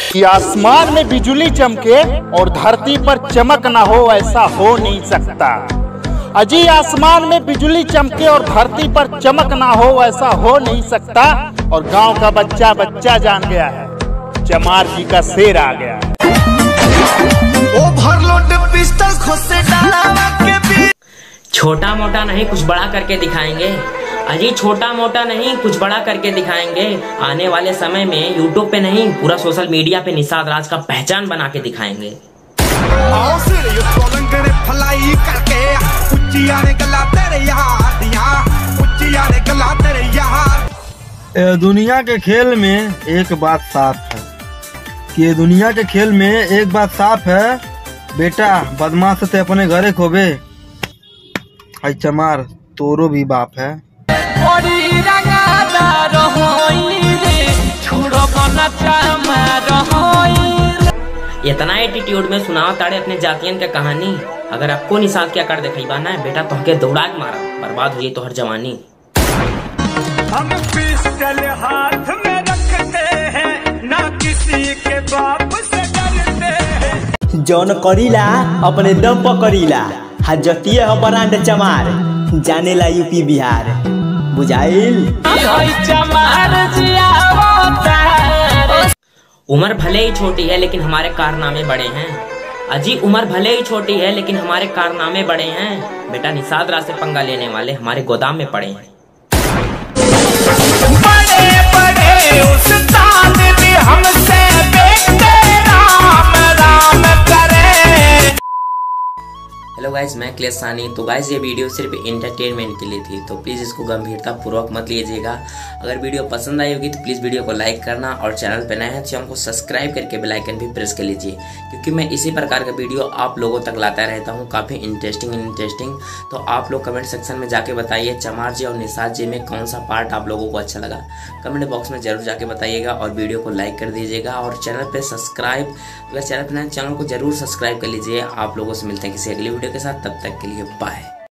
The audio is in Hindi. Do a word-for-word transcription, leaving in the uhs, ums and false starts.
कि आसमान में बिजली चमके और धरती पर चमक ना हो, ऐसा हो नहीं सकता। अजी आसमान में बिजली चमके और धरती पर चमक ना हो, ऐसा हो नहीं सकता। और गांव का बच्चा बच्चा जान गया है, चमार जी का शेर आ गया है। छोटा मोटा नहीं कुछ बड़ा करके दिखाएंगे। अजी छोटा मोटा नहीं कुछ बड़ा करके दिखाएंगे। आने वाले समय में यूट्यूब पे नहीं पूरा सोशल मीडिया पे निषाद राज का पहचान बना के दिखाएंगे। दुनिया के खेल में एक बात साफ है कि दुनिया के खेल में एक बात साफ है, बेटा बदमाश से अपने घरे खोबे। आई चमार तोरो भी बाप है। इतना एटीट्यूड में सुनाओ ताड़े अपने जातियन के कहानी। अगर आपको निषाद क्या कर दिखाई बाना है बेटा, तो हके दौड़ा के मारा, बर्बाद हुई तो हर जवानी। हम पिस्टल हाथ में रखते हैं, ना किसी के बाप से डरते हैं। जौन करीला अपने दम पर करीला, हजतिये हो ब्रांड चमार, जानेला यूपी बिहार, बुझाइल। उम्र भले ही छोटी है लेकिन हमारे कारनामे बड़े हैं। अजी उम्र भले ही छोटी है लेकिन हमारे कारनामे बड़े हैं। बेटा निषाद राज से पंगा लेने वाले हमारे गोदाम में पड़े हैं। बड़े बड़े उस्ताद भी हमसे देखते राम राम करे। हेलो गाइज, मैं क्लेश सानी। तो गाइज ये वीडियो सिर्फ एंटरटेनमेंट के लिए थी, तो प्लीज़ इसको गंभीरता पूर्वक मत लीजिएगा। अगर वीडियो पसंद आई होगी तो प्लीज़ वीडियो को लाइक करना, और चैनल पर नए हैं तो चैनल को सब्सक्राइब करके बेल आइकन भी प्रेस कर लीजिए, क्योंकि मैं इसी प्रकार का वीडियो आप लोगों तक लाता रहता हूँ, काफ़ी इंटरेस्टिंग इंटरेस्टिंग। तो आप लोग कमेंट सेक्शन में जाके बताइए चमार जी और निषाद जी में कौन सा पार्ट आप लोगों को अच्छा लगा। कमेंट बॉक्स में जरूर जाके बताइएगा, और वीडियो को लाइक कर दीजिएगा, और चैनल पर सब्सक्राइब अगर चैनल पर नए चैनल को जरूर सब्सक्राइब कर लीजिए। आप लोगों से मिलते हैं किसी अगली वीडियो के साथ, तब तक के लिए बाय।